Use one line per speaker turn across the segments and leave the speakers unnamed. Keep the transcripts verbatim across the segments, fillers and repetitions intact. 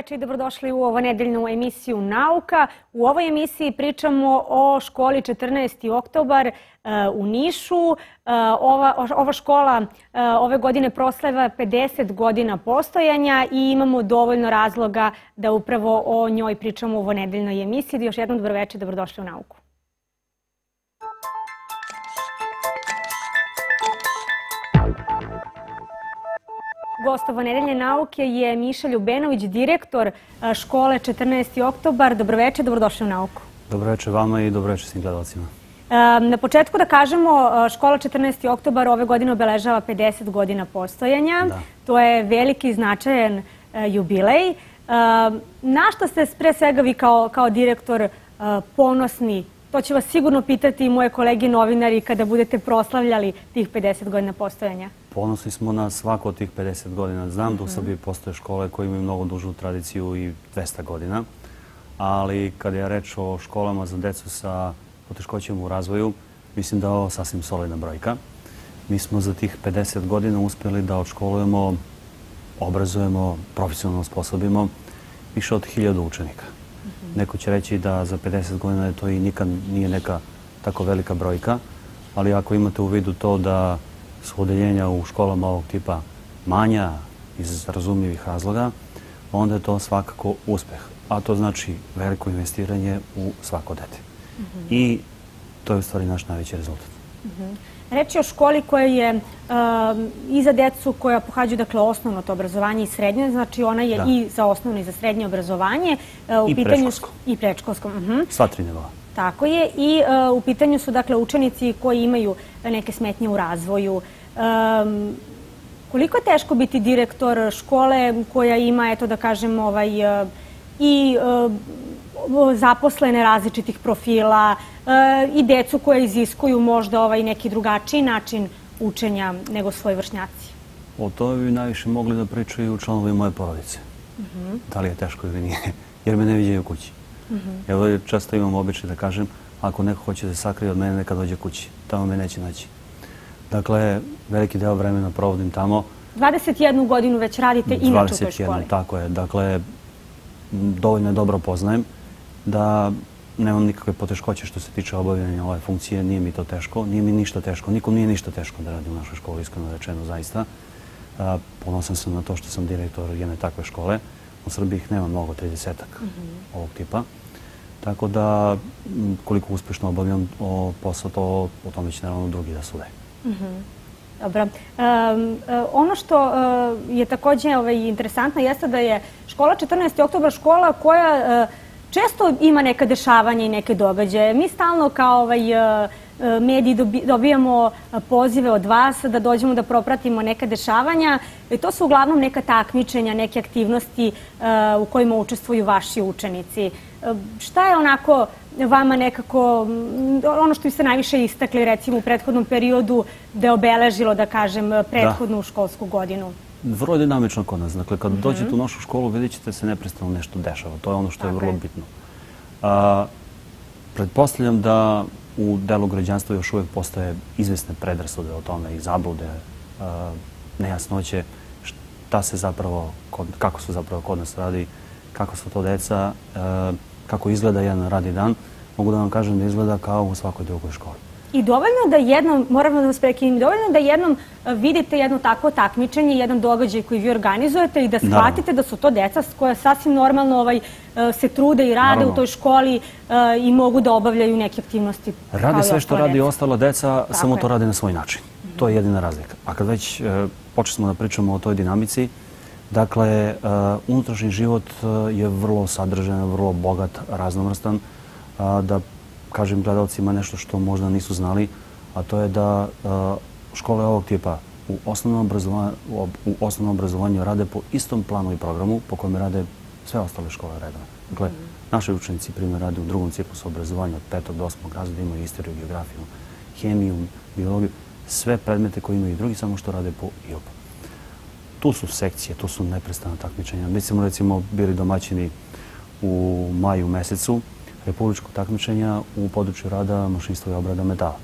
veče i dobrodošli u ovo nedeljnu emisiju Nauka. U ovoj emisiji pričamo o školi četrnaesti oktobar u Nišu. Ova, ova škola ove godine proslava pedeset godina postojanja i imamo dovoljno razloga da upravo o njoj pričamo u ovo nedeljnoj emisiji. Još jednom dobro veče i dobrodošli u Nauku. Gost ovo nedeljne nauke je Miša Ljubenović, direktor škole četrnaesti oktobar. Dobroveče, dobrodošli u Nauku.
Dobroveče vama i dobroveče svim gledalcima.
Na početku da kažemo, škola četrnaesti oktobar ove godine obeležava pedeset godina postojanja. To je veliki i značajan jubilej. Na što ste pre svega vi kao, kao direktor ponosni? To će vas sigurno pitati i moje kolege novinari kada budete proslavljali tih pedeset godina postojanja.
Ponosni smo na svako od tih pedeset godina. Znam da u Srbiji postoje škole koje imaju mnogo dužu tradiciju i dvesta godina, ali kada je reč o školama za decu sa poteškoćama u razvoju, mislim da je ovo sasvim solidna brojka. Mi smo za tih pedeset godina uspjeli da odškolujemo, obrazujemo, profesionalno osposobimo više od hiljadu učenika. Neko će reći da za pedeset godina to i nikad nije neka tako velika brojka, ali ako imate u vidu to da su odeljenja u školama ovog tipa manja iz razumljivih razloga, onda je to svakako uspeh. A to znači veliko investiranje u svako dete. I to je u stvari naš najveći rezultat.
Reč je o školi koja je i za decu koja pohađaju dakle, osnovno to obrazovanje i srednje, znači ona je i za osnovno i za srednje obrazovanje.
I predškolsko.
I predškolsko.
Sva tri nivoa.
Tako je. I u pitanju su dakle učenici koji imaju neke smetnje u razvoju. Koliko je teško biti direktor škole koja ima, eto da kažem, ovaj, i zaposlene različitih profila i decu koje iziskuju možda ovaj neki drugačiji način učenja nego svoji vršnjaci?
O tome bi najviše mogli da pričaju članovi moje porodice. Da li je teško ili nije, jer me ne viđaju u kući. Evo, često imam običaj da kažem, ako neko hoće da se sakrije od mene, neka dođe kući. Tamo me neće naći. Dakle, veliki deo vremena provodim tamo.
dvadeset jednu godinu već radite inače u toj školi.
dvadeset jednu, tako je. Dakle, dovoljno je dobro poznajem da nemam nikakve poteškoće što se tiče obavljanja ove funkcije. Nije mi to teško, nije mi ništa teško. Nikom nije ništa teško da radi u našoj školi, iskreno rečeno, zaista. Ponosan sam na to što sam direktor jedne takve škole. U Srbiji ih nema mnogo, tridesetak ovog tipa. Tako da, koliko uspešno obavljam posao, to o tome će naravno drugi da sude.
Dobro. Ono što je također interesantno jeste da je škola četrnaesti oktobar škola koja često ima neka dešavanja i neke događaje. Mi stalno kao mediji dobijamo pozive od vas da dođemo da propratimo neka dešavanja i to su uglavnom neka takmičenja, neke aktivnosti u kojima učestvuju vaši učenici. Šta je onako vama nekako, ono što ste najviše istakli recimo u prethodnom periodu da je obeležilo, da kažem, prethodnu školsku godinu?
Vrlo je dinamično kod nas. Dakle, kad dođete u našu školu vidjet ćete se neprestano nešto dešava. To je ono što je vrlo bitno. Pretpostavljam da u delu građanstva još uvijek postoje izvesne predrasude o tome i zablude, nejasnoće, šta se zapravo, kako se zapravo kod nas radi, kako su to deca, kako izgleda jedan radni dan. Mogu da vam kažem da izgleda kao u svakoj drugoj školi.
I dovoljno da jednom, moram da vas prekinem, dovoljno da jednom vidite jedno takvo takmičenje, jedan događaj koji vi organizujete i da shvatite da su to deca koja sasvim normalno se trude i rade u toj školi i mogu da obavljaju neke aktivnosti.
Rade sve što radi ostala deca, samo to rade na svoj način. To je jedina razlika. A kad već počeli smo da pričamo o toj dinamici, dakle, unutrašnji život je vrlo sadržan, vrlo bogat, raznovrstan, da kažem gledalcima nešto što možda nisu znali, a to je da škole ovog tipa u osnovnom obrazovanju rade po istom planu i programu po kojem rade sve ostale škole redova. Dakle, naši učenici, primjer, rade u drugom ciklusu obrazovanja od petog do osmog razreda, imaju istoriju, geografiju, hemiju, biologiju, sve predmete koje imaju i drugi, samo što rade po I O P. Tu su sekcije, tu su neprestana takmičenja. Mi smo recimo bili domaćini u maju mesecu republičkog takmičenja u području rada mašinstva i obrada metala.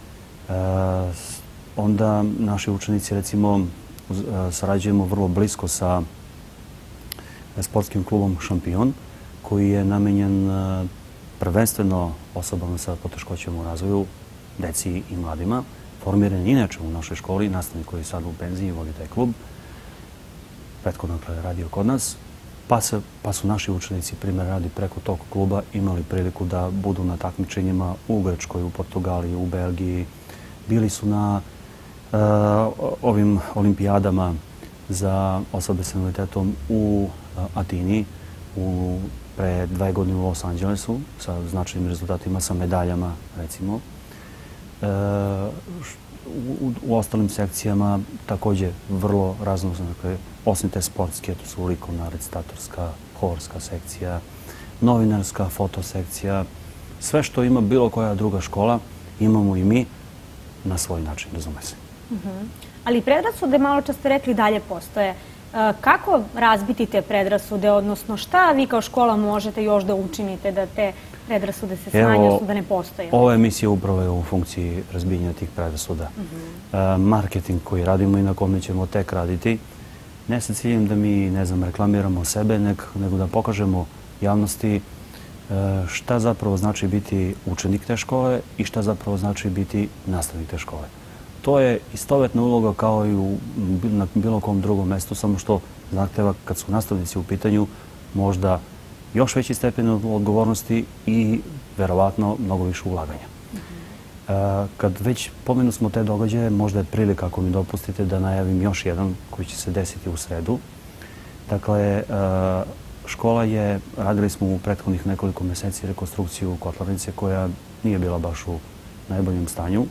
Onda naši učenici, recimo, sarađujemo vrlo blisko sa sportskim klubom Šampion, koji je namenjen prvenstveno osobama sa poteškoćama u razvoju, deci i mladima. Formiran je inače u našoj školi, nastavnik koji je sad u penziji vodi taj klub. Prethodno je radio kod nas. Pa su naši učenici, primjer radi, preko tog kluba imali priliku da budu na takmičenjima u Grčkoj, u Portugaliji, u Belgiji. Bili su na ovim olimpijadama za osobe s invaliditetom u Atini, pre dve godine u Los Angelesu, sa značajnim rezultatima, sa medaljama, recimo. U ostalim sekcijama također vrlo raznovrsno, osim te sportske, to su likovna, recitatorska, horska sekcija, novinarska, fotosekcija. Sve što ima bilo koja druga škola, imamo i mi na svoj način, razume se.
Ali predrasude, malo čas ste rekli, dalje postoje. Kako razbiti te predrasude, odnosno šta vi kao škola možete još da učinite da te predrasude se smanje, odnosno da ne postoje?
Ova emisija upravo je u funkciji razbijenja tih predrasuda. Marketing koji radimo i na kome ćemo tek raditi, ne sa ciljem da mi, ne znam, reklamiramo sebe, nego da pokažemo javnosti šta zapravo znači biti učenik te škole i šta zapravo znači biti nastavnik te škole. To je istovetna uloga kao i na bilo kom drugom mestu, samo što zahteva, kad su nastavnici u pitanju, možda još veći stepen odgovornosti i verovatno mnogo više ulaganja. Kad već pomenu smo te događaje, možda je prilika, ako mi dopustite, da najavim još jedan koji će se desiti u sredu. Dakle, škola je, radili smo u prethodnih nekoliko meseci rekonstrukciju kotlarnice koja nije bila baš u najboljem stanju.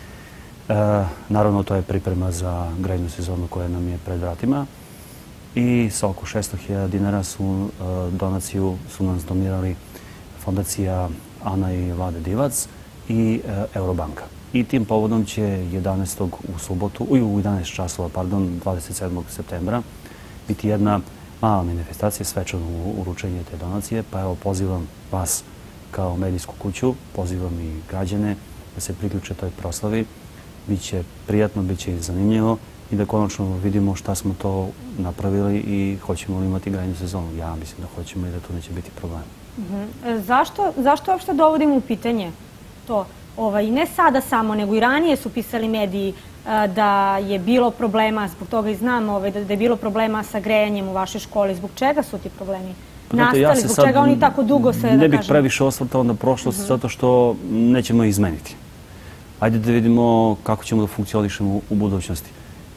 Naravno, to je priprema za grejnu sezonu koja nam je pred vratima i sa oko šesto hiljada dinara su donaciju su nas donirali Fondacija Ana i Vlade Divac i Eurobanka. I tim povodom će jedanaestog u subotu, u jedanaest časova, pardon, dvadeset sedmog septembra, biti jedna mala manifestacija, svečano uručenje te donacije, pa evo pozivam vas kao medijsku kuću, pozivam i građane da se priključe toj proslavi. Biće prijatno, biće i zanimljivo i da konačno vidimo šta smo to napravili i hoćemo li imati grejnu sezonu. Ja mislim da hoćemo i da tu neće biti problem.
Zašto uopšte dovodimo u pitanje to? I ne sada samo, nego i ranije su pisali mediji da je bilo problema, zbog toga i znam da je bilo problema sa grejanjem u vašoj školi. Zbog čega su ti problemi nastali? Zbog čega oni tako dugo se, da kažem?
Ne bih previše osvrtao na prošlost, zato što nećemo izmeniti. Ajde da vidimo kako ćemo da funkcionišemo u budućnosti.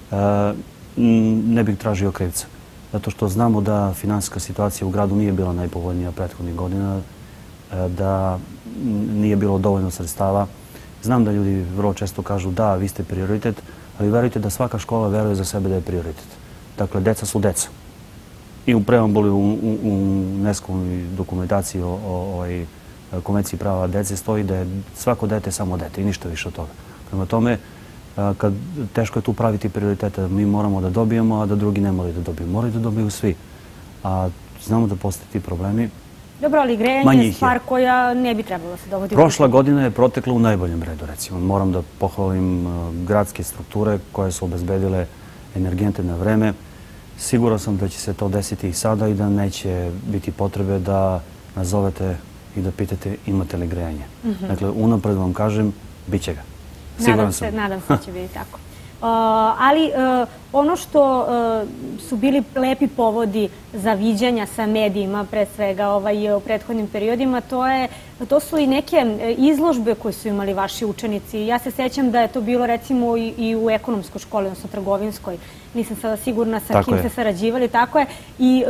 Ne bih tražio krivca, zato što znamo da finansijska situacija u gradu nije bila najpovoljnija prethodnih godina, da nije bilo dovoljno sredstava. Znam da ljudi vrlo često kažu da, vi ste prioritet, ali verujte da svaka škola veruje za sebe da je prioritet. Dakle, deca su deca. I u preambuli, u UNESCO-ovoj dokumentaciji o Konvenciji prava dece stoji da je svako dete samo dete i ništa više od toga. Prema tome, kad teško je tu praviti prioritete, mi moramo da dobijemo, a da drugi ne moraju da dobiju. Moraju da dobiju svi. A znamo da postoje ti problemi.
Dobro, ali grejanje je stvar koja ne bi trebalo se dovoditi.
Prošla godina je protekla u najboljem redu, recimo. Moram da pohvalim gradske strukture koje su obezbedile energente na vreme. Siguran sam da će se to desiti i sada i da neće biti potrebe da nazovete i da pitate imate li grejanje. Dakle, unapred vam kažem, bit će ga. Siguran sam.
Nadam se da će biti tako. Ali ono što su bili lepi povodi za viđanja sa medijima, pre svega u prethodnim periodima, to su i neke izložbe koje su imali vaši učenici. Ja se sećam da je to bilo recimo i u ekonomskoj školi, odnosno trgovinskoj. Nisam sada sigurna sa kim ste sarađivali, tako je. I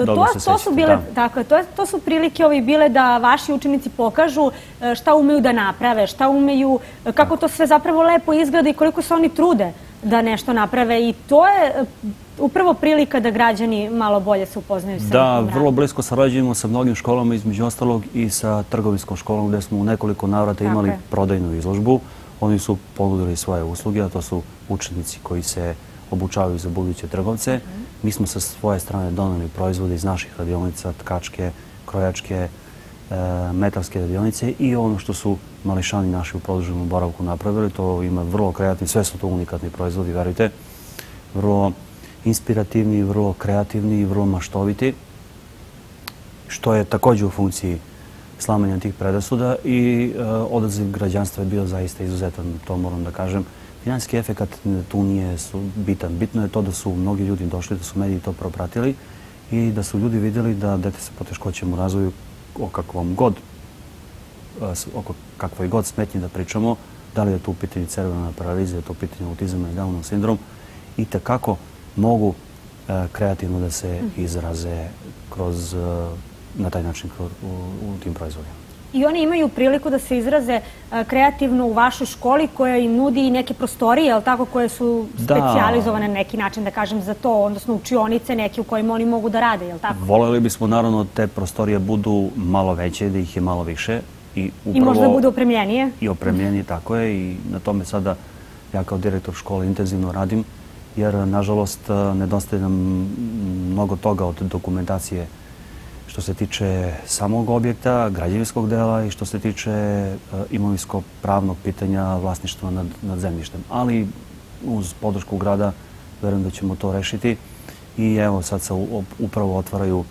to su prilike bile da vaši učenici pokažu šta umeju da naprave, šta umeju, kako to sve zapravo lepo izgleda i koliko se oni trude da nešto naprave. I to je upravo prilika da građani malo bolje se upoznaju sa tim radom.
Da, vrlo blisko sarađujemo sa mnogim školama, između ostalog i sa trgovinskom školom gde smo u nekoliko navrata imali prodajnu izložbu. Oni su ponudili svoje usluge, a to su učenici koji se obučavaju za buduće trgovce. Mi smo sa svoje strane doneli proizvode iz naših radionica, tkačke, krojačke, metalske radionice i ono što su mališani naši u produženom boravku napravili. To ima vrlo kreativni, sve su to unikatni proizvodi, verujte. Vrlo inspirativni, vrlo kreativni i vrlo maštoviti. što je također u funkciji slamanja tih predrasuda i odaziv građanstva je bio zaista izuzetan, to moram da kažem. Finansijski efekt tu nije bitan. Bitno je to da su mnogi ljudi došli, da su mediji to propratili i da su ljudi vidjeli da dete sa poteškoćama u razvoju o kakvom god, oko kakvoj god smetnji da pričamo, da li je to u pitanju cerebralna paralizija, je to u pitanju autizma i Downov sindrom, i tekako mogu kreativno da se izraze kroz, na taj način u tim proizvodima.
I oni imaju priliku da se izraze kreativno u vašoj školi koja im nudi i neke prostorije, ali tako, koje su specijalizovane na neki način, da kažem, za to, odnosno učionice neke u kojima oni mogu da rade, je li tako?
Voljeli bismo, naravno, te prostorije budu malo veće, da ih je malo više.
I možda budu opremljenije?
I opremljenije, tako je. I na tome sada ja kao direktor škole intenzivno radim, jer, nažalost, nedostaje nam mnogo toga od dokumentacije što se tiče samog objekta, građevinskog dela i što se tiče imovinsko-pravnog pitanja vlasništva nad zemljištem. Ali uz podršku grada verujem da ćemo to rešiti i evo sad se upravo otvaraju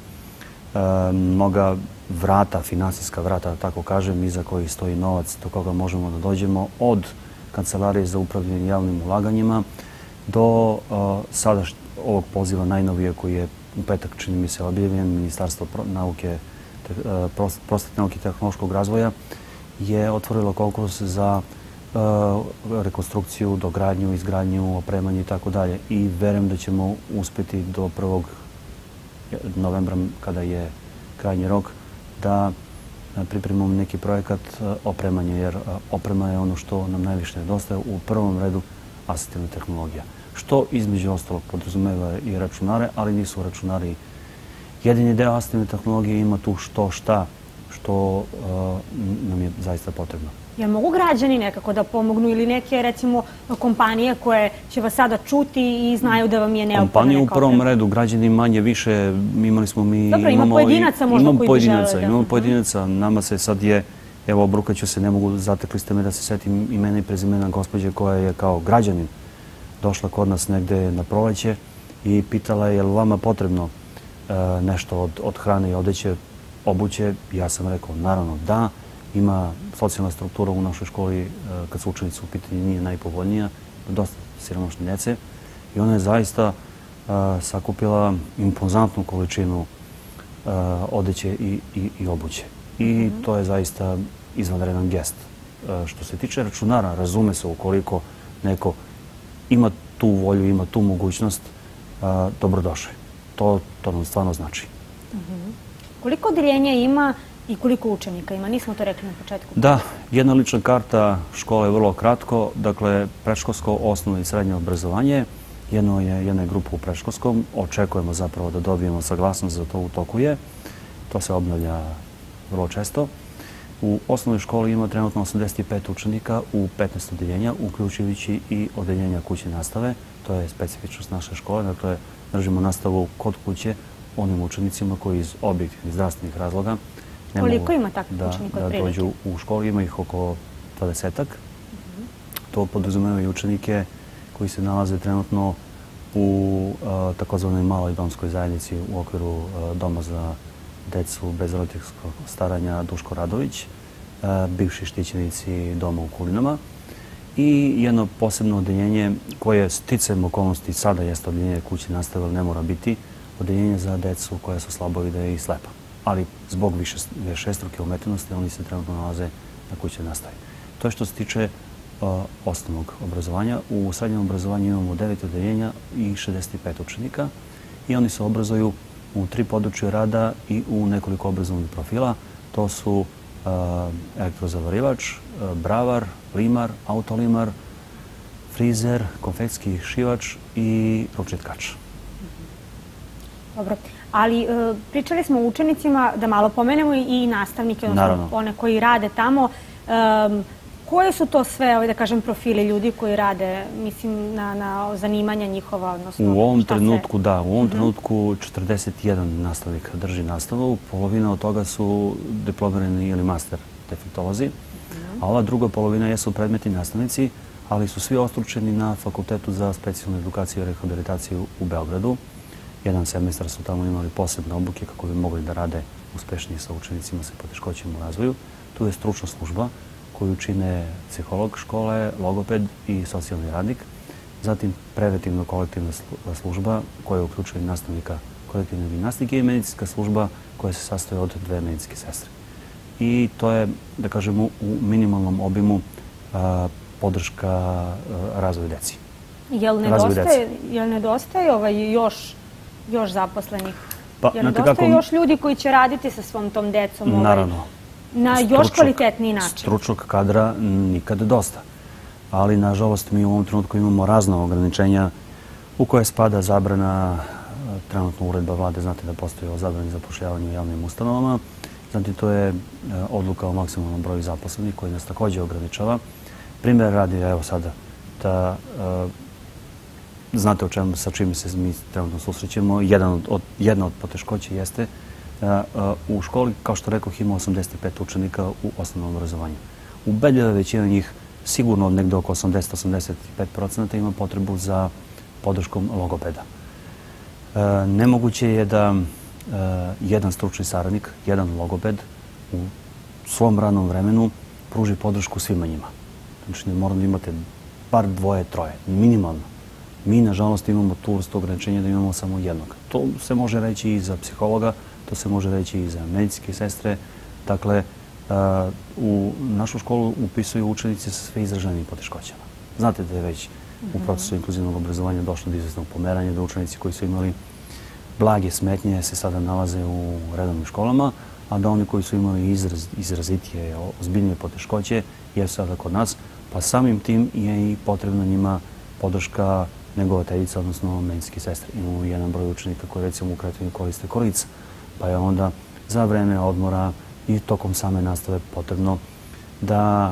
mnoga vrata, finansijska vrata, da tako kažem, iza kojih stoji novac do koga možemo da dođemo, od Kancelarije za upravljanje javnim ulaganjima do sada ovog poziva najnovije koji je u petak, čini mi se, objavljen, Ministarstvo nauke, prosvete, nauke i tehnološkog razvoja je otvorilo konkurs za rekonstrukciju, dogradnju, izgradnju, opremanje i tako dalje. I verujem da ćemo uspjeti do prvog novembra, kada je krajnji rok, da pripremimo neki projekat opremanja, jer oprema je ono što nam najviše nedostaje, u prvom redu asistivna tehnologija. Što između ostalog podrazumeva i računare, ali nisu računari jedini deo asistivne tehnologije, ima tu što šta što nam je zaista potrebno.
Jel mogu građani nekako da pomognu ili neke, recimo, kompanije koje će vas sada čuti i znaju da vam je neophodno neka oprema?
Kompanije u prvom redu, građani manje više, imali smo mi...
Dobro, ima pojedinaca možda koji bi žele da...
Imamo pojedinaca, nama se sad je, evo, obrukaću se, ne mogu, zatekli ste me da se setim imena i prezimena gospođe koja je kao građanin došla kod nas negde na proleće i pitala je li vama potrebno nešto od hrane i odeće, obuće. Ja sam rekao, naravno da. Ima socijalna struktura u našoj školi, kad su učenici u pitanju, nije najpovoljnija, dosta siromašne djece. I ona je zaista sakupila impozantnu količinu odeće i obuće. I to je zaista izvanredan gest. Što se tiče računara, razume se ukoliko neko ima tu volju, ima tu mogućnost, dobrodošli. To nam stvarno znači.
Koliko odeljenja ima i koliko učenika ima? Nismo to rekli na početku.
Da, jedna lična karta škole je vrlo kratko. Dakle, predškolsko, osnovno i srednje obrazovanje. Jedno je jedna grupa u predškolskom. Očekujemo zapravo da dobijemo saglasnost za to, u toku je. To se obnavlja vrlo često. U osnovnoj školi ima trenutno osamdeset pet učenika u petnaest odeljenja, uključujući i odeljenja kućne nastave. To je specifičnost naše škole. Dakle, držimo nastavu kod kuće onim učenicima koji iz objektivnih zdravstvenih razloga ne mogu da dođu u školu. Ima ih oko dvadesetak. To podrazumeva i učenike koji se nalaze trenutno u takozvanoj maloj domskoj zajednici u okviru Doma za decu bez roditeljskog staranja Duško Radović, bivši štićenici doma u Kulinama, i jedno posebno odeljenje koje sticajem okolnosti sada jeste odeljenje kućne nastave, ali ne mora biti, odeljenje za decu koja su slabovide i slepa. Ali zbog višestruke ometenosti oni se trenutno nalaze na kućnoj nastavi. To je što se tiče osnovnog obrazovanja. U srednjem obrazovanju imamo devet odeljenja i šezdeset pet učenika i oni se obrazuju u tri područja rada i u nekoliko obrazovnih profila. To su elektrozavarivač, bravar, limar, autolimar, frizer, konfekcijski šivač i ručni tkač.
Dobro, ali pričali smo o učenicima, da malo pomenemo i nastavnike, odnosno one koji rade tamo. Koje su to sve, da kažem, profili ljudi koji rade, mislim, na zanimanja njihova, odnosno
U ovom trenutku, da, u ovom trenutku četrdeset jedan nastavnika drži nastavu, polovina od toga su diplomirani ili master defektolozi, a ova druga polovina jesu predmetni nastavnici, ali su svi ostručeni na Fakultetu za specijalnu edukaciju i rehabilitaciju u Beogradu. Jedan semestar su tamo imali posebne obuke kako bi mogli da rade uspešniji sa učenicima sa poteškoćama u razvoju. Tu je stručna služba koju čine psiholog škole, logoped i socijalni radnik. Zatim preventivno-kolektivna služba koja uključuje nastavnika kolektivne gimnastike i medicinska služba koja se sastoji od dve medicinske sestre. I to je, da kažemo, u minimalnom obimu podrška razvoju deci.
Jel nedostaje još zaposlenih? Jel nedostaje još ljudi koji će raditi sa svom tom decom na još kvalitetniji način?
Stručnog kadra nikad dosta. Ali, nažalost, mi u ovom trenutku imamo razna ograničenja u koje spada zabrana, trenutno uredba vlade, znate da postoji o zabrani zapošljavanja u javnim ustanovama. Zatim, to je odluka o maksimalnom broju zaposlenih koji nas također ograničava. Primjer radi, evo sada, da znate sa čime se mi trenutno susrećemo. Jedna od poteškoća jeste da u školi, kao što rekoh, ima osamdeset pet učenika u osnovnom obrazovanju. Ubedljiva većina njih, sigurno negde oko osamdeset do osamdeset pet procenata, ima potrebu za podrškom logopeda. Nemoguće je da jedan stručni saradnik, jedan logoped u svom radnom vremenu pruži podršku svima njima. Znači, ne moram da imate bar dvoje, troje, minimalno. Mi, nažalost, imamo tu vrstu ograničenja da imamo samo jednog. To se može reći i za psihologa, to se može reći i za medicinske sestre. Dakle, u našu školu upisuju učenici sa sve izraženim poteškoćama. Znate da je već u procesu inkluzivnog obrazovanja došlo do izvesnog pomeranja, da učenici koji su imali blage smetnje se sada nalaze u redovnim školama, a da oni koji su imali izrazitije, ozbiljnije poteškoće jesu sada kod nas, pa samim tim je i potrebna njima podrška negovateljica, odnosno medicinske sestre. Imamo jedan broj učenika koji recimo u Kretinju koriste kolica, pa je onda za vreme odmora i tokom same nastave potrebno da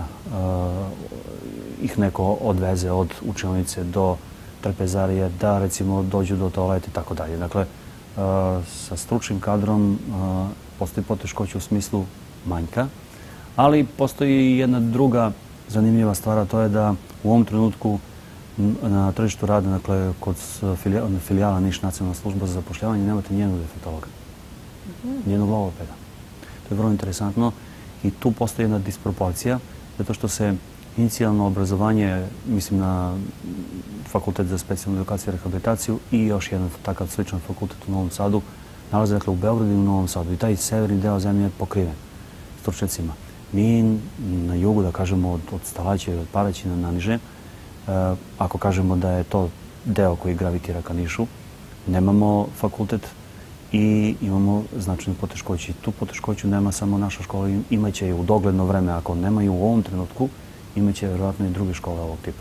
ih neko odveze od učionice do trpezarije, da recimo dođu do toaleta i tako dalje. Dakle, sa stručnim kadrom postoji poteškoća u smislu manjka, ali postoji i jedna druga zanimljiva stvar, a to je da u ovom trenutku na tržištu rada, dakle, kod filijala Niš nacionalna služba za zapošljavanje, nemate nijednog defektologa, nijednog logopeda. To je vrlo interesantno i tu postoji jedna disproporcija, zato što se inicijalno obrazovanje, mislim na Fakultet za specijalnu edukaciju i rehabilitaciju i još jedan takav sličan fakultet u Novom Sadu, nalaze dakle u Beogradu i u Novom Sadu. I taj severni deo zemlje je pokriven stručnjacima. Mi na jugu, da kažemo od Stalaća i od Paraćina na niže, ako kažemo da je to deo koji gravitira ka Nišu, nemamo fakultet i imamo značajnu poteškoću. Tu poteškoću nema samo naša škola, imaće je u dogledno vreme, ako nemaju u ovom trenutku, imaće vjerojatno i druge škole ovog tipa.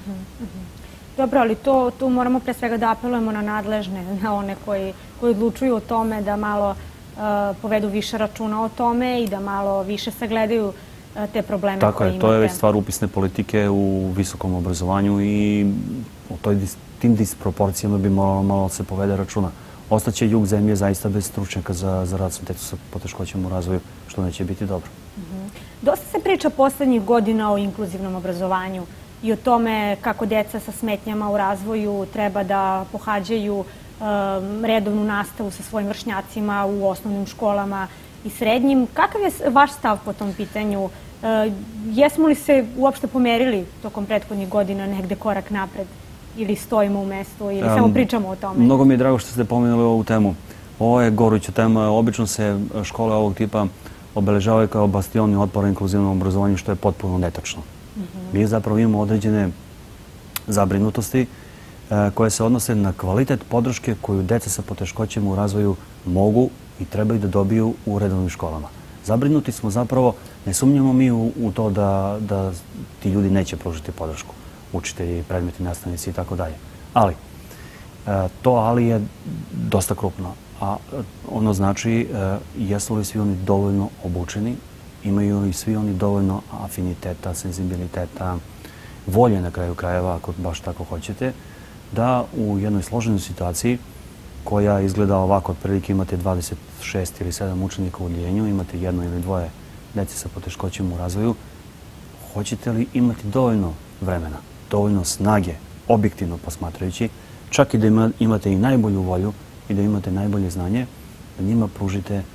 Dobro, ali tu moramo pre svega da apelujemo na nadležne, na one koji odlučuju o tome, da malo povedu više računa o tome i da malo više sagledaju te probleme koje imate.
Tako je, to je već stvar upisne politike u visokom obrazovanju i o tim disproporcijama bi moralo malo se povede računa. Ostaće jug zemlje zaista bez stručnjaka za rad sa djecom sa poteškoćama u razvoju, što neće biti dobro.
Dosta se priča poslednjih godina o inkluzivnom obrazovanju i o tome kako djeca sa smetnjama u razvoju treba da pohađaju redovnu nastavu sa svojim vršnjacima u osnovnim školama i srednjim. Kakav je vaš stav po tom pitanju? Jesmo li se uopšte pomerili tokom prethodnih godina negde korak napred ili stojimo u mestu ili samo pričamo o tome?
Mnogo mi je drago što ste pomenuli ovu temu. Ovo je goruća tema. Obično se škole ovog tipa obeležavaju kao bastioni otpora inkluzivnom obrazovanju, što je potpuno netačno. Mi zapravo imamo određene zabrinutosti koje se odnose na kvalitet podrške koju deca sa poteškoćama u razvoju mogu i trebaju da dobiju u redovnim školama. Zabrinuti smo zapravo, ne sumnjamo mi u to da ti ljudi neće pružiti podršku, učitelji, predmeti, nastavnici i tako dalje. Ali, to ali je dosta krupno. A ono znači, jesu li svi oni dovoljno obučeni, imaju li svi oni dovoljno afiniteta, senzibiliteta, volje na kraju krajeva, ako baš tako hoćete, da u jednoj složenoj situaciji koja izgleda ovako, otprilike imate dvadeset šest ili sedam učenika u odjeljenju, imate jedno ili dvoje dece sa poteškoćama u razvoju, hoćete li imati dovoljno vremena, dovoljno snage, objektivno posmatrajući, čak i da imate i najbolju volju i da imate najbolje znanje, da njima pružite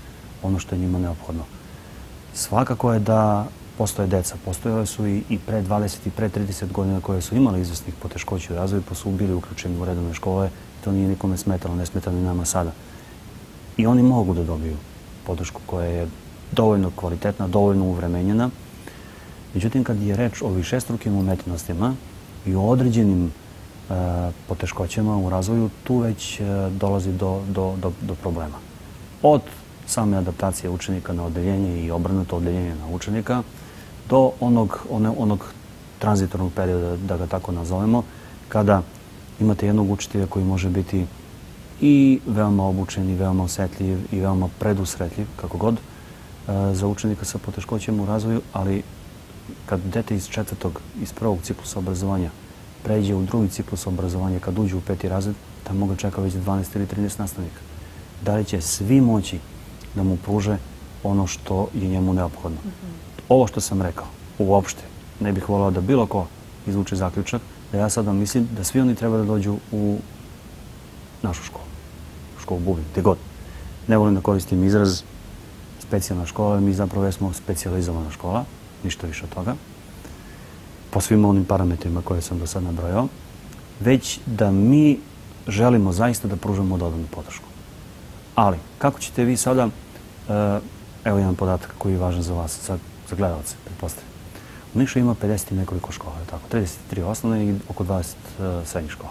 ono što je njima neophodno. Svakako je da postoje deca. Postojale su i pre dvadeset i pre trideset godina koje su imali izvesnih poteškoća u razvoju, pa su bili uključeni u redovne škole. To nije nikome smetalo, ne smeta ni nama sada. I oni mogu da dobiju podršku koja je dovoljno kvalitetna, dovoljno uvremenjena. Međutim, kad je reč o višestrukim umetnostima i o određenim poteškoćama u razvoju, tu već dolazi do problema. Od same adaptacije učenika na odeljenje i obrnuto odeljenje na učenika do onog tranzitornog perioda, da ga tako nazovemo, kada imate jednog učitelja koji može biti i veoma obučen, i veoma osetljiv, i veoma predusretljiv, kako god, za učenika sa poteškoćama u razvoju, ali kad dete iz četvrtog, iz prvog ciklusa obrazovanja pređe u drugi ciklus obrazovanja, kad uđe u peti razred, tamo ga čeka već dvanaest ili trinaest nastavnika. Da li će svi moći da mu pruže ono što je njemu neophodno? Ovo što sam rekao, uopšte, ne bih volao da bilo ko izvuče zaključak, da ja sada mislim da svi oni treba da dođu u našu školu, u školu Bubin, gde god. Ne volim da koristim izraz specijalna škola, mi zapravo smo specijalizovana škola, ništa više od toga, po svim onim parametrima koje sam do sad nabrojao, već da mi želimo zaista da pružamo dodatnu podršku. Ali, kako ćete vi sada, evo jedan podatak koji je važan za vas, za gledalce, pretpostavljam. U Nišu ima pedeset i nekoliko škola, trideset tri osnovne i oko dvadeset srednjih škola.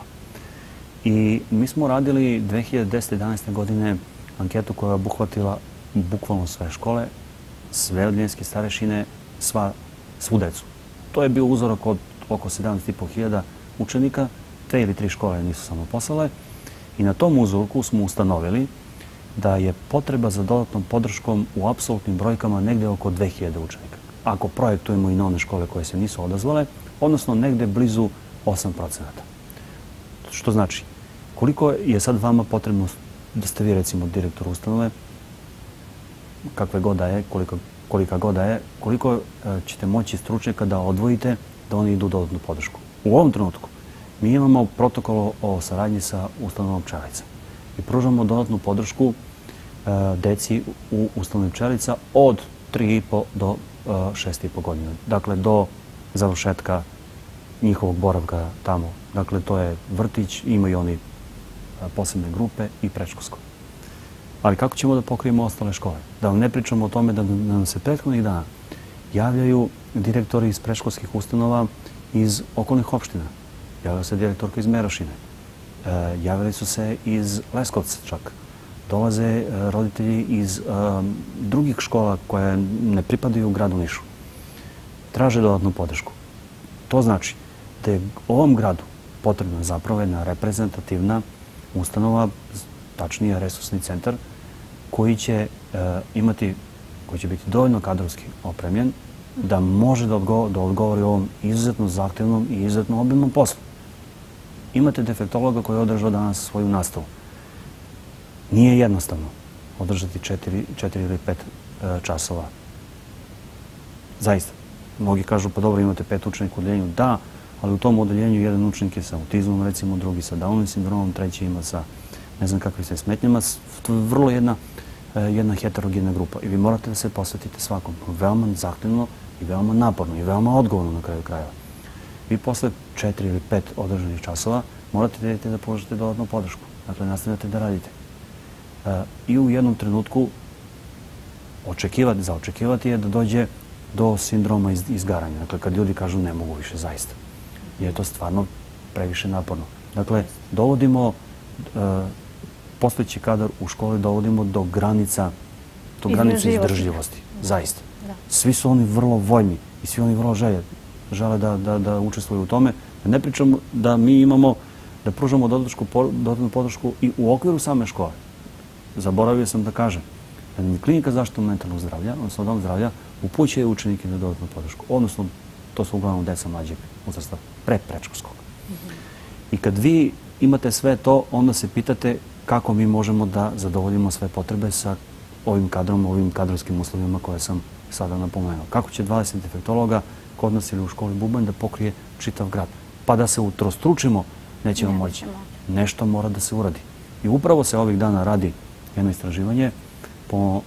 I mi smo radili dve hiljade desete i jedanaeste godine anketu koja je obuhvatila bukvalno sve škole, sve odeljenske starešine, svu decu. To je bio uzorak od oko sedamnaest i po hiljada učenika, te ili tri škole nisu samo poslale. I na tom uzorku smo ustanovili da je potreba za dodatnom podrškom u apsolutnim brojkama negde oko dve hiljade učenika. Ako projektujemo i na one škole koje se nisu odazvale, odnosno negde blizu osam procenata. Što znači, koliko je sad vama potrebno da ste vi, recimo, direktor ustanove, kakve god da je, kolika god da je, koliko ćete moći stručnjaka da odvojite da oni idu u dodatnu podršku. U ovom trenutku mi imamo protokol o saradnji sa ustanovom Pčelica i pružamo dodatnu podršku deci u ustanovi Pčelica od tri i po do šest i po godina. Dakle, do završetka njihovog boravka tamo. Dakle, to je vrtić, imaju oni posebne grupe i predškolsko. Ali kako ćemo da pokrijemo ostale škole? Da vam ne pričamo o tome da nam se prethodnih dana javljaju direktori iz predškolskih ustanova iz okolnih opština. Javila se direktorka iz Merošine. Javili su se iz Leskovca čak. Dolaze roditelji iz drugih škola koje ne pripadaju u gradu Nišu. Traže dodatnu podršku. To znači da je ovom gradu potrebna zapravo jedna reprezentativna ustanova, tačnije resursni centar, koji će imati, koji će biti dovoljno kadrovski opremljen da može da odgovori ovom izuzetno zahtevnom i izuzetno obimnom poslu. Imate defektologa koji je održao danas svoju nastavu. Nije jednostavno održati četiri ili pet časova. Zaista. Mnogi kažu, pa dobro, imate pet učenika u odeljenju. Da, ali u tom odeljenju jedan učenik je sa autizmom, recimo drugi sa Downovim sindromom, treći ima sa ne znam kakvim se smetnjama. To je vrlo jedna jedna heterogena grupa i vi morate da se posvetite svakom. Veoma zahtevno i veoma naporno i veoma odgovorno na kraju krajeva. Vi posle četiri ili pet održanih časova morate da položite dodatnu podršku. Dakle, nastavljate da radite. I u jednom trenutku za očekivati je da dođe do sindroma izgaranja. Dakle, kad ljudi kažu ne mogu više, zaista. Jer je to stvarno previše naporno. Dakle, dovodimo postojeći kadar u školi dovodimo do granica do granice izdržljivosti. Zaista. Svi su oni vrlo voljni i svi oni vrlo žele da učestvuju u tome. Ne pričamo da mi imamo, da pružamo dodatnu podršku i u okviru same škole. Zaboravio sam da kažem da nam klinika zaštite mentalnog zdravlja, odnosno dom zdravlja, upućuje učenike na dodatnu podršku. Odnosno, to su uglavnom deca mlađeg uzrasta, pre predškolskog. I kad vi imate sve to, onda se pitate kako mi možemo da zadovoljimo sve potrebe sa ovim kadrom, ovim kadrovskim uslovima koje sam sada napomenuo. Kako će dvadeset defektologa kod nas ili u školi Bubanj da pokrije čitav grad? Pa da se utrostručimo, nećemo moći. Nešto mora da se uradi. I upravo se ovih dana radi jedno istraživanje po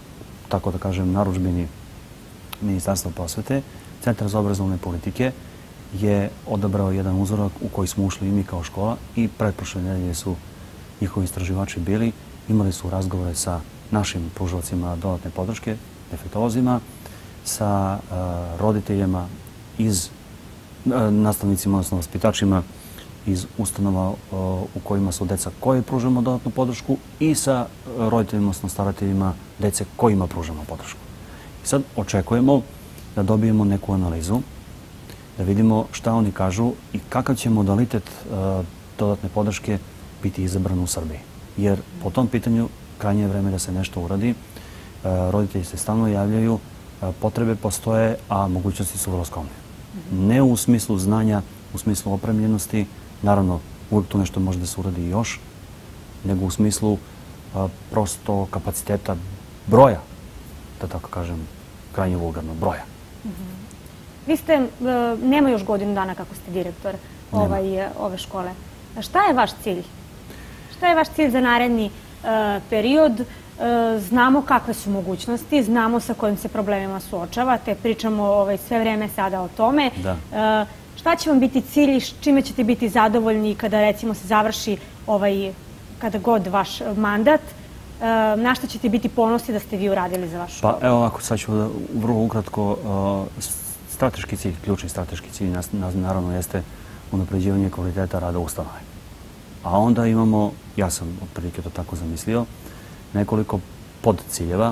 tako da kažem, narudžbini Ministarstva prosvete, Centar za obrazovne politike je odabrao jedan uzorak u koji smo ušli i mi kao škola i pretprošle nedelje su njihovi istraživači bili, imali su razgovore sa našim pružavacima dodatne podrške, defektolozima, sa roditeljima iz nastavnicima, odnosno vaspitačima iz ustanova u kojima su deca koje pružamo dodatnu podršku i sa roditeljima, odnosno starateljima dece kojima pružamo podršku. I sad očekujemo da dobijemo neku analizu, da vidimo šta oni kažu i kakav će modalitet dodatne podrške biti izabran u Srbiji. Jer po tom pitanju krajnje je vreme da se nešto uradi. Roditelji se stalno javljaju, potrebe postoje, a mogućnosti su vrlo skromne. Ne u smislu znanja, u smislu opremljenosti, naravno uvijek tu nešto može da se uradi još, nego u smislu prosto kapaciteta broja, da tako kažem, krajnje vulgarno, broja.
Vi ste, nema još godinu dana kako ste direktor ove škole. Šta je vaš cilj? Šta je vaš cilj za naredni period? Znamo kakve su mogućnosti, znamo sa kojim se problemima suočavate, pričamo sve vreme sada o tome. Šta će vam biti cilj i čime ćete biti zadovoljni kada recimo se završi kada god vaš mandat? Na što ćete biti ponosni da ste vi uradili za vašu školu?
Pa evo ovako, sad ću vrlo ukratko. Strateški cilj, ključni strateški cilj naravno jeste unapređivanje kvaliteta rada ustanove. A onda imamo, ja sam otprilike to tako zamislio, nekoliko podciljeva.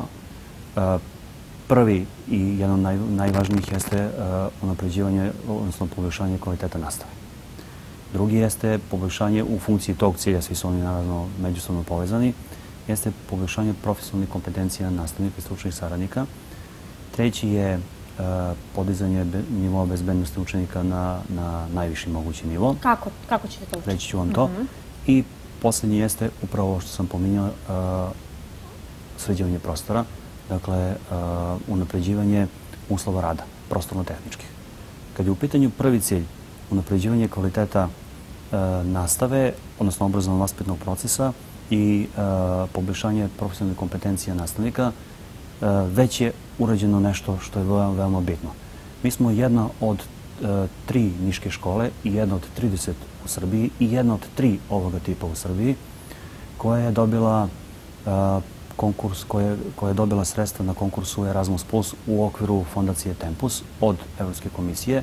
Prvi i jedan od najvažnijih jeste unapređivanje, odnosno poboljšanje kvaliteta nastave. Drugi jeste poboljšanje u funkciji tog cilja, svi su oni naravno međusobno povezani, jeste poboljšanje profesionalnih kompetencija nastavnika i stručnih saradnika. Treći je podizanje nivoa bezbednosti učenika na najviši mogući nivo.
Kako ćete to učiniti?
Reći ću vam to. I posljednji jeste upravo ovo što sam pominjao, sređivanje prostora, dakle unapređivanje uslova rada, prostorno-tehničkih. Kad je u pitanju prvi cilj, unapređivanje kvaliteta nastave, odnosno obrazovno-vaspitnog procesa i poboljšanje profesionalnih kompetencija nastavnika, već je urađeno nešto što je veoma bitno. Mi smo jedna od tri niške škole i jedna od trideset u Srbiji i jedna od tri ovoga tipa u Srbiji koja je dobila konkurs, koja je dobila sredstva na konkursu Erasmus plus u okviru fondacije Tempus od Evropske komisije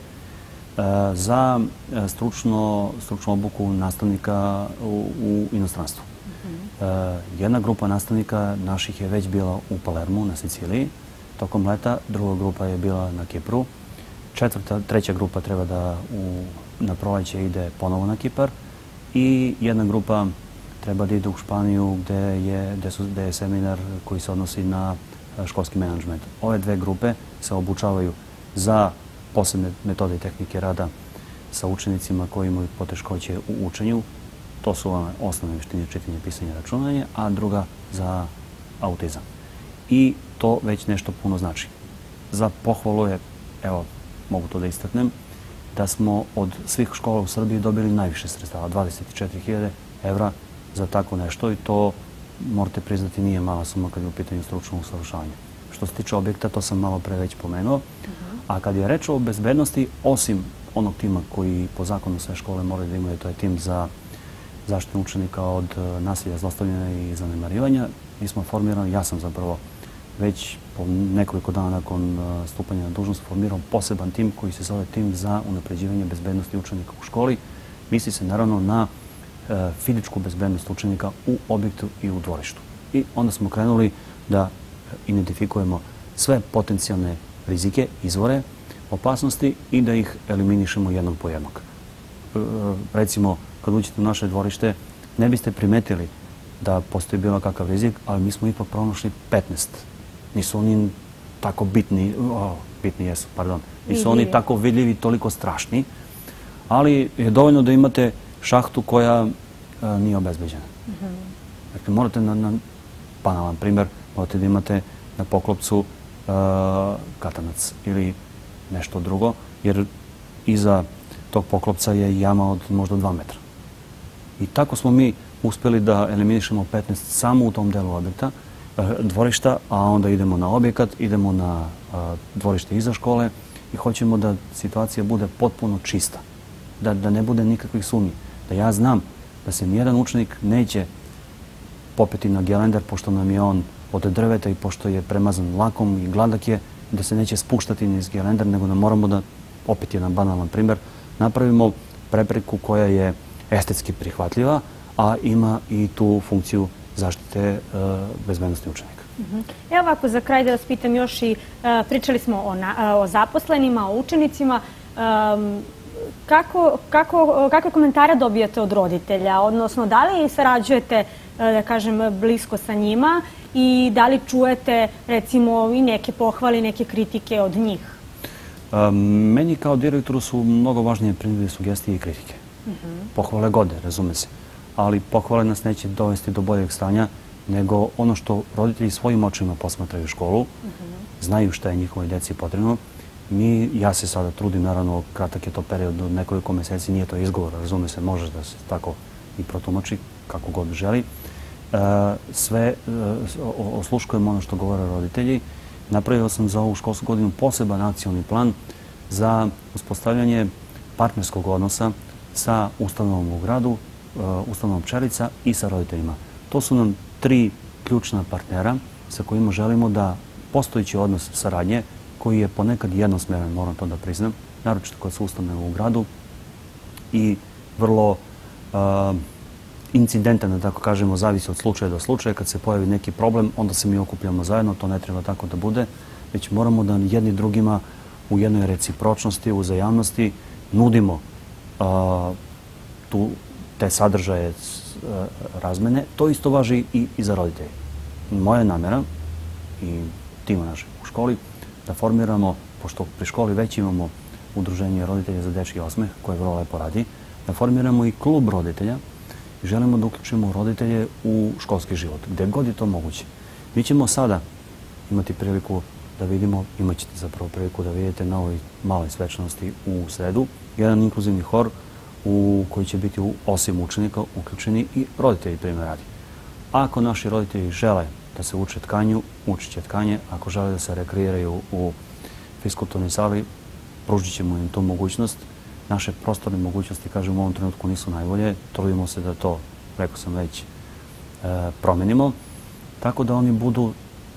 za stručnu obuku nastavnika u inostranstvu. Jedna grupa nastavnika naših je već bila u Palermu na Siciliji tokom leta, druga grupa je bila na Kipru, četvrta, treća grupa treba da na proleće ide ponovo na Kipar i jedna grupa treba da ide u Španiju gde je seminar koji se odnosi na školski menadžment. Ove dve grupe se obučavaju za posebne metode i tehnike rada sa učenicima koji imaju poteškoće u učenju. To su osnovne veštine čitanja, pisanja, računanja, a druga za autizam. I to već nešto puno znači. Za pohvalu je, evo, mogu to da istaknem, da smo od svih škola u Srbiji dobili najviše sredstava, dvadeset četiri hiljade evra za tako nešto i to, morate priznati, nije mala suma kad je u pitanju stručnog usavršavanja. Što se tiče objekta, to sam malo pre već pomenuo, a kad je reč o bezbednosti, osim onog tima koji po zakonu sve škole moraju da imaju, to je tim za zaštitu učenika od nasilja, zlostavljanja i zanemarivanja, mi smo formirali, ja sam zapravo već po nekoliko dana nakon stupanja na dužnost formirao poseban tim koji se zove tim za unapređivanje bezbednosti učenika u školi. Misli se naravno na fizičku bezbednost učenika u objektu i u dvorištu. I onda smo krenuli da identifikujemo sve potencijalne rizike, izvore opasnosti i da ih eliminišemo jednog po jednog. Recimo, kad uđete u naše dvorište, ne biste primetili da postoji bilo kakav rizik, ali mi smo ipak pronašli petnaest. Nisu oni tako bitni, bitni jesu, pardon, nisu oni tako vidljivi, toliko strašni, ali je dovoljno da imate šahtu koja nije obezbeđena. Dakle, morate na banalan primjer, morate da imate na poklopcu katanac ili nešto drugo, jer iza tog poklopca je jama od možda dva metra. I tako smo mi uspjeli da eliminišemo petnaest samo u tom delu objekta dvorišta, a onda idemo na objekat, idemo na dvorište iza škole i hoćemo da situacija bude potpuno čista, da, da ne bude nikakvih sumnji. Da ja znam da se nijedan učenik neće popeti na gelender, pošto nam je on od drveta i pošto je premazan lakom i gladak je, da se neće spuštati niz gelender, nego da moramo da, opet jedan banalan primjer, napravimo prepreku koja je estetski prihvatljiva, a ima i tu funkciju zaštite bezbednosti učenika.
Evo ovako, za kraj da vas pitam još i, pričali smo o, na, o zaposlenima, o učenicima. Kako, kako, kakve komentare dobijate od roditelja? Odnosno, da li sarađujete, da kažem, blisko sa njima i da li čujete, recimo, i neke pohvale, neke kritike od njih?
Meni kao direktoru su mnogo važnije primjedbe, sugestije i kritike. Pohvale gode, razume se. Ali pohvale nas neće dovesti do boljeg stanja, nego ono što roditelji svojim očima posmatraju školu, znaju šta je njihovoj deci potrebno. Mi, ja se sada trudim, naravno, kratak je to period od nekoliko meseci, nije to izgovor, razume se, može da se tako i protumači, kako god želi. Sve osluškujemo ono što govore roditelji. Napravio sam za ovu školsku godinu poseban akcioni plan za uspostavljanje partnerskog odnosa sa ustanovom u gradu, ustanovom Pčelica i sa roditeljima. To su nam tri ključna partnera sa kojima želimo da postojići odnos saradnje, koji je ponekad jednosmeran, moram to da priznam, naročito kad su ustanove u gradu i vrlo incidentan, da tako kažemo, zavisi od slučaja do slučaja. Kad se pojavi neki problem, onda se mi okupljamo zajedno, to ne treba tako da bude, već moramo da jedni drugima u jednoj recipročnosti, uzajamnosti nudimo tu te sadržaje razmene. To isto važi i za roditelje. Moja namjera i tima našeg u školi da formiramo, pošto pri školi već imamo udruženje roditelja za dečji osmeh, koje vrlo lepo radi, da formiramo i klub roditelja i želimo da uključimo roditelje u školski život, gde god je to moguće. Mi ćemo sada imati priliku da vidimo, imat ćete zapravo priliku da vidite na ovoj maloj svečanosti u sredu, jedan inkluzivni hor u koji će biti osim učenika uključeni i roditelji, primjer radi. Ako naši roditelji žele da se uče tkanju, učit će tkanje. Ako žele da se rekreiraju u fiskulturnoj sali, pružit ćemo im tu mogućnost. Naše prostorne mogućnosti, kažem, u ovom trenutku nisu najbolje. Trudimo se da to, rekao sam već, promenimo. Tako da oni budu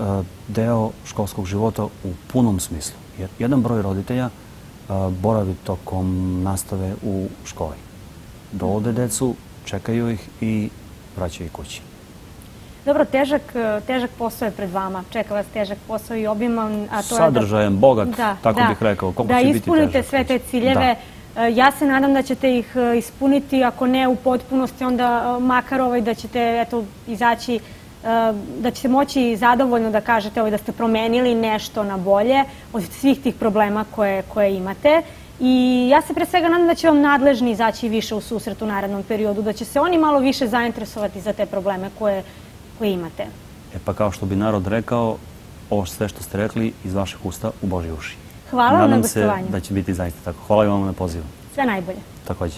deo školskog života u punom smislu. Jer jedan broj roditelja boravi tokom nastave u školi. Dovode decu, čekaju ih i vraćaju ih kući.
Dobro, težak, težak posao je pred vama. Čeka vas težak posao i obiman.
Sadržajem, bogat, tako bih rekao.
Da ispunite sve te ciljeve. Ja se nadam da ćete ih ispuniti, ako ne u potpunosti, onda makar da ćete izaći, da ćete moći zadovoljno da kažete da ste promenili nešto na bolje od svih tih problema koje imate. I ja se pre svega nadam da će vam nadležni izaći više u susret u narednom periodu, da će se oni malo više zainteresovati za te probleme koje koje imate.
E pa kao što bi narod rekao, ovo sve što ste rekli iz vaših usta u Božje uši.
Hvala vam na gostovanju.
Nadam se da će biti zaista tako. Hvala vam na pozivu.
Sve najbolje.
Takođe.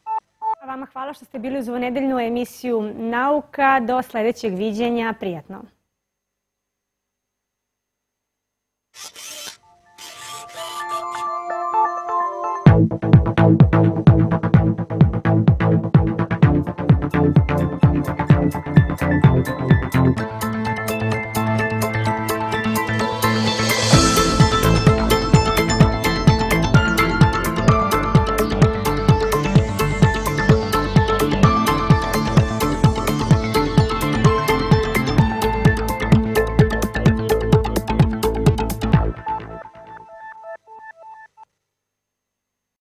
Vama hvala što ste bili uz ovu nedeljnu emisiju Nauka. Do sledećeg viđenja. Prijatno.